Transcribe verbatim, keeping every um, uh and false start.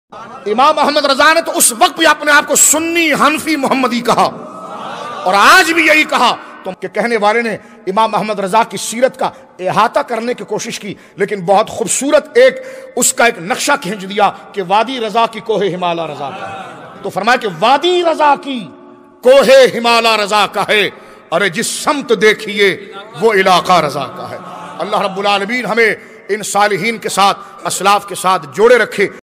इमाम अहमद रजा ने तो उस वक्त भी अपने आप को सुन्नी हनफी मोहम्मदी कहा और आज भी यही कहा। तो के कहने वाले ने इमाम अहमद रजा की सीरत का इहाता करने की कोशिश की, लेकिन बहुत खूबसूरत एक उसका एक नक्शा खींच दिया कि वादी रजा की कोहे हिमालय रजा का है। तो फरमाया कि वादी रजा की कोहे हिमालय रजा का है, अरे जिस समत देखिए वो इलाका रजा का है। अल्लाह रब्बुल आलमीन हमें इन सालिहीन के साथ, असलाफ के साथ जोड़े रखे।